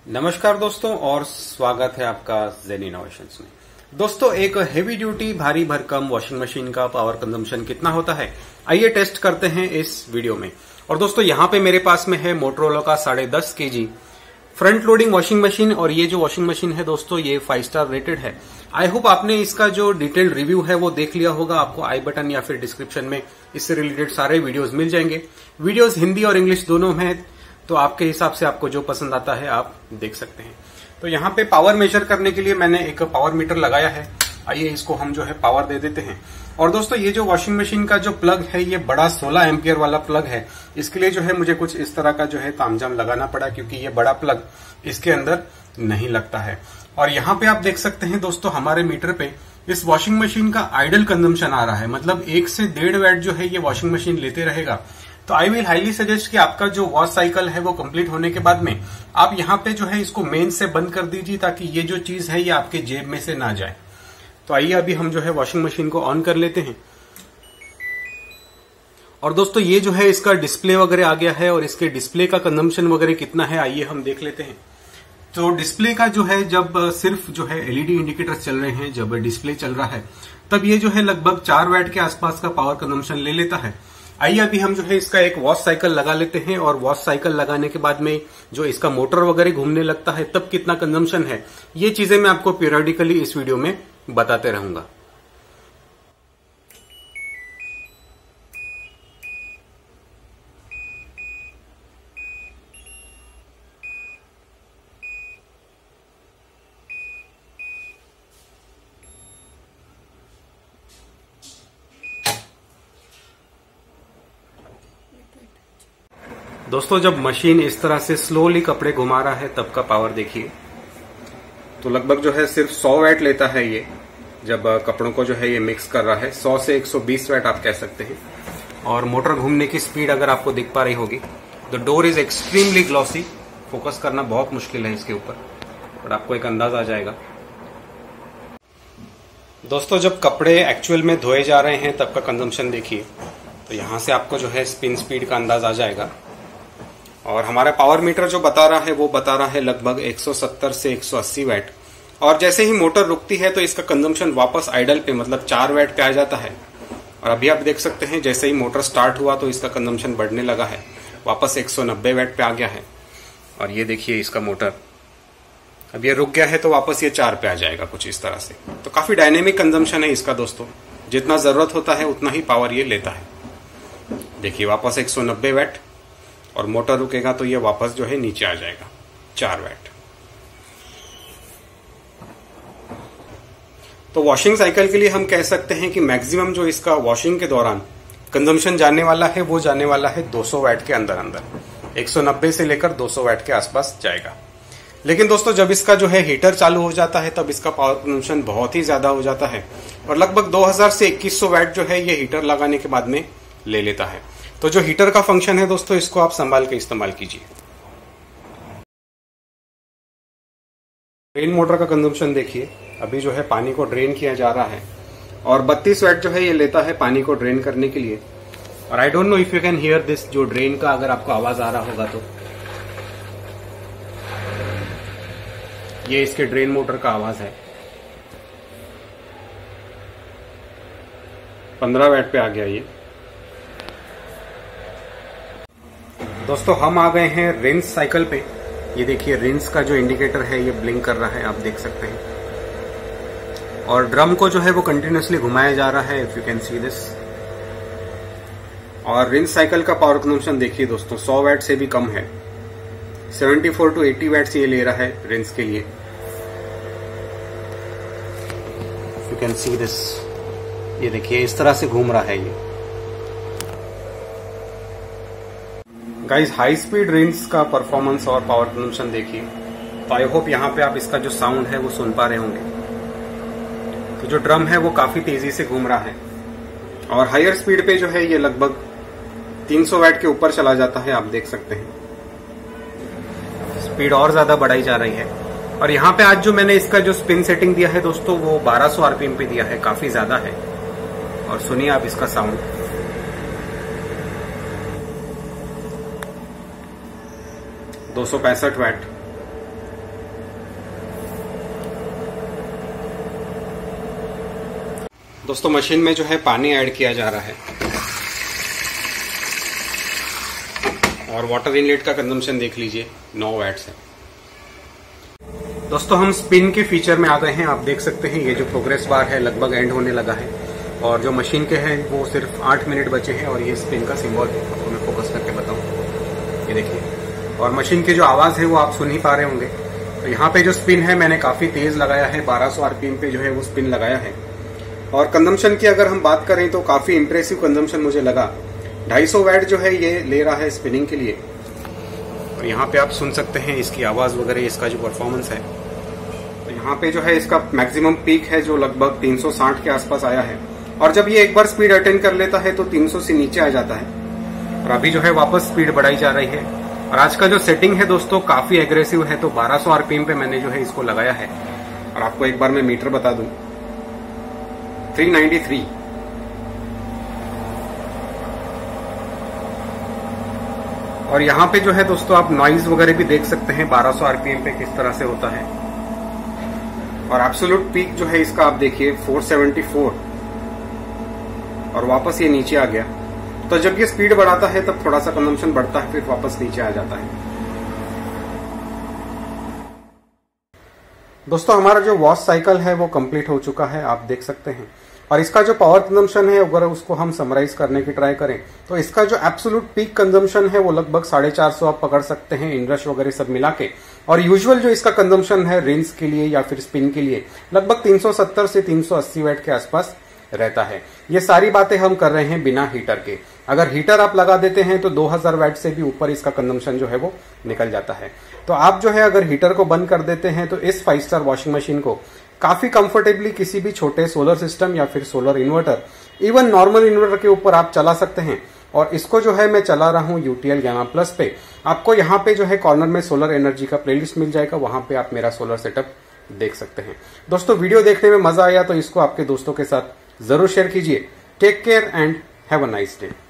नमस्कार दोस्तों और स्वागत है आपका जेन इनोवेशंस में। दोस्तों, एक हेवी ड्यूटी भारी भरकम वॉशिंग मशीन का पावर कंजम्पशन कितना होता है, आइए टेस्ट करते हैं इस वीडियो में। और दोस्तों, यहाँ पे मेरे पास में है मोटोरोला का 10.5 kg front loading washing machine. और ये जो वॉशिंग मशीन है दोस्तों, ये 5 स्टार रेटेड है। आई होप आपने इसका जो डिटेल्ड रिव्यू है वो देख लिया होगा। आपको आई बटन या फिर डिस्क्रिप्शन में इससे रिलेटेड सारे वीडियोज मिल जाएंगे। वीडियोज हिंदी और इंग्लिश दोनों में, तो आपके हिसाब से आपको जो पसंद आता है आप देख सकते हैं। तो यहाँ पे पावर मेजर करने के लिए मैंने एक पावर मीटर लगाया है। आइए इसको हम जो है पावर दे देते हैं। और दोस्तों, ये जो वॉशिंग मशीन का जो प्लग है, ये बड़ा 16 एम्पियर वाला प्लग है। इसके लिए जो है मुझे कुछ इस तरह का जो है तामझाम लगाना पड़ा, क्योंकि ये बड़ा प्लग इसके अंदर नहीं लगता है। और यहाँ पे आप देख सकते हैं दोस्तों, हमारे मीटर पे इस वॉशिंग मशीन का आइडल कंजम्पशन आ रहा है। मतलब 1 से 1.5 वैट जो है ये वॉशिंग मशीन लेते रहेगा। तो आई विल हाईली सजेस्ट कि आपका जो वॉश साइकिल है वो कंप्लीट होने के बाद में आप यहाँ पे जो है इसको मेन से बंद कर दीजिए, ताकि ये जो चीज है ये आपके जेब में से ना जाए। तो आइए अभी हम जो है वॉशिंग मशीन को ऑन कर लेते हैं। और दोस्तों, ये जो है इसका डिस्प्ले वगैरह आ गया है, और इसके डिस्प्ले का कंजम्पशन वगैरह कितना है आइए हम देख लेते हैं। तो डिस्प्ले का जो है, जब सिर्फ जो है एलईडी इंडिकेटर्स चल रहे हैं, जब डिस्प्ले चल रहा है, तब ये जो है लगभग 4 वैट के आसपास का पावर कंजम्पशन ले लेता है। आइए अभी हम जो है इसका एक वॉश साइकिल लगा लेते हैं। और वॉश साइकिल लगाने के बाद में जो इसका मोटर वगैरह घूमने लगता है, तब कितना कंजम्पशन है, ये चीजें मैं आपको पीरियडिकली इस वीडियो में बताते रहूंगा। दोस्तों, जब मशीन इस तरह से स्लोली कपड़े घुमा रहा है, तब का पावर देखिए। तो लगभग जो है सिर्फ 100 वैट लेता है ये, जब कपड़ों को जो है ये मिक्स कर रहा है। 100 से 120 वैट आप कह सकते हैं। और मोटर घूमने की स्पीड अगर आपको दिख पा रही होगी, the door is extremely glossy. Focus करना बहुत मुश्किल है इसके ऊपर, पर आपको एक अंदाजा आ जाएगा। दोस्तों, जब कपड़े एक्चुअल में धोए जा रहे हैं, तब का कंजम्पशन देखिए। तो यहां से आपको जो है स्पिन स्पीड का अंदाजा आ जाएगा। और हमारा पावर मीटर जो बता रहा है, वो बता रहा है लगभग 170 से 180 वैट। और जैसे ही मोटर रुकती है, तो इसका कंजम्पशन वापस आइडल पे, मतलब 4 वैट पे आ जाता है। और अभी आप देख सकते हैं, जैसे ही मोटर स्टार्ट हुआ तो इसका कंजम्पशन बढ़ने लगा है, वापस 190 वैट पे आ गया है। और ये देखिए इसका मोटर, अब ये रुक गया है तो वापस ये 4 पे आ जाएगा, कुछ इस तरह से। तो काफी डायनेमिक कंजम्पशन है इसका दोस्तों। जितना जरूरत होता है उतना ही पावर ये लेता है। देखिए वापस 190 वैट, और मोटर रुकेगा तो ये वापस जो है नीचे आ जाएगा 4 वैट। तो वॉशिंग साइकिल के लिए हम कह सकते हैं कि मैक्सिमम जो इसका वॉशिंग के दौरान कंजम्पशन जाने वाला है, वो जाने वाला है 200 वैट के अंदर अंदर। 190 से लेकर 200 वैट के आसपास जाएगा। लेकिन दोस्तों, जब इसका जो है हीटर चालू हो जाता है, तब इसका पावर कंजम्पशन बहुत ही ज्यादा हो जाता है। और लगभग 2000 से 2100 वैट जो है ये हीटर लगाने के बाद में ले लेता है। तो जो हीटर का फंक्शन है दोस्तों, इसको आप संभाल के इस्तेमाल कीजिए। ड्रेन मोटर का कंजम्पशन देखिए। अभी जो है पानी को ड्रेन किया जा रहा है, और 32 वैट जो है ये लेता है पानी को ड्रेन करने के लिए। और I don't know if you can hear this, जो ड्रेन का अगर आपको आवाज आ रहा होगा तो ये इसके ड्रेन मोटर का आवाज है। 15 वैट पे आ गया ये। दोस्तों, हम आ गए हैं रिंस साइकिल पे। ये देखिए रिंस का जो इंडिकेटर है ये ब्लिंक कर रहा है, आप देख सकते हैं। और ड्रम को जो है वो कंटिन्यूसली घुमाया जा रहा है, if you can see this. और रिंस साइकिल का पावर कंजम्पशन देखिए दोस्तों, 100 वैट से भी कम है। 74 to 80 वैट ये ले रहा है रिंस के लिए। If you can see this, ये देखिए इस तरह से घूम रहा है ये। गाइस, हाई स्पीड रिंस का परफॉर्मेंस और पावर कंजम्पशन देखिए। तो आई होप यहाँ पे आप इसका जो साउंड है वो सुन पा रहे होंगे। तो जो ड्रम है वो काफी तेजी से घूम रहा है। और हायर स्पीड पे जो है ये लगभग 300 वैट के ऊपर चला जाता है, आप देख सकते हैं। स्पीड और ज्यादा बढ़ाई जा रही है। और यहाँ पे आज जो मैंने इसका जो स्पिन सेटिंग दिया है दोस्तों, वो 1200 आरपीएम पे दिया है, काफी ज्यादा है। और सुनिए आप इसका साउंड। 265 वैट। दोस्तों मशीन में जो है पानी ऐड किया जा रहा है और वाटर इनलेट का कंजम्पशन देख लीजिए 9 वैट्स है। दोस्तों हम स्पिन के फीचर में आ गए हैं। आप देख सकते हैं ये जो प्रोग्रेस बार है लगभग एंड होने लगा है और जो मशीन के हैं वो सिर्फ 8 मिनट बचे हैं और ये स्पिन का सिंबल आपको मैं फोकस करके बताऊं, ये देखिए। और मशीन की जो आवाज है वो आप सुन ही पा रहे होंगे। तो यहाँ पे जो स्पिन है मैंने काफी तेज लगाया है, 1200 आरपीएम पे जो है वो स्पिन लगाया है। और कंजम्पशन की अगर हम बात करें तो काफी इंप्रेसिव कंजम्पशन मुझे लगा। 250 वैट जो है ये ले रहा है स्पिनिंग के लिए। और यहाँ पे आप सुन सकते हैं इसकी आवाज वगैरह, इसका जो परफॉर्मेंस है। तो यहाँ पे जो है इसका मैक्सिमम पीक है जो लगभग 360 के आसपास आया है और जब ये एक बार स्पीड अटेन कर लेता है तो 300 से नीचे आ जाता है। और अभी जो है वापस स्पीड बढ़ाई जा रही है। और आज का जो सेटिंग है दोस्तों काफी एग्रेसिव है, तो 1200 आरपीएम पे मैंने जो है इसको लगाया है। और आपको एक बार मैं मीटर बता दूं, 393। और यहाँ पे जो है दोस्तों आप नॉइज वगैरह भी देख सकते हैं 1200 आरपीएम पे किस तरह से होता है। और एब्सोल्यूट पीक जो है इसका आप देखिए 474 और वापस ये नीचे आ गया। तो जब ये स्पीड बढ़ाता है तब थोड़ा सा कंजम्पशन बढ़ता है, फिर वापस नीचे आ जाता है। दोस्तों हमारा जो वॉश साइकिल है वो कंप्लीट हो चुका है, आप देख सकते हैं। और इसका जो पावर कंजम्पशन है अगर उसको हम समराइज करने की ट्राई करें तो इसका जो एब्सोल्यूट पीक कंजम्पशन है वो लगभग 450 आप पकड़ सकते हैं इनरश वगैरह सब मिला के। और यूजुअल जो इसका कंजम्पशन है रिंस के लिए या फिर स्पिन के लिए लगभग 370 से 380 वैट के आसपास रहता है। ये सारी बातें हम कर रहे हैं बिना हीटर के। अगर हीटर आप लगा देते हैं तो 2000 वैट से भी ऊपर इसका कंजम्पशन जो है वो निकल जाता है। तो आप जो है अगर हीटर को बंद कर देते हैं तो इस 5 स्टार वॉशिंग मशीन को काफी कंफर्टेबली किसी भी छोटे सोलर सिस्टम या फिर solar inverter, even normal inverter के ऊपर आप चला सकते हैं। और इसको जो है मैं चला रहा हूं यूटीएल गैमा प्लस पे। आपको यहाँ पे जो है कॉर्नर में सोलर एनर्जी का प्लेलिस्ट मिल जाएगा, वहां पे आप मेरा सोलर सेटअप देख सकते हैं। दोस्तों वीडियो देखने में मजा आया तो इसको आपके दोस्तों के साथ जरूर शेयर कीजिए। Take care and have a nice day.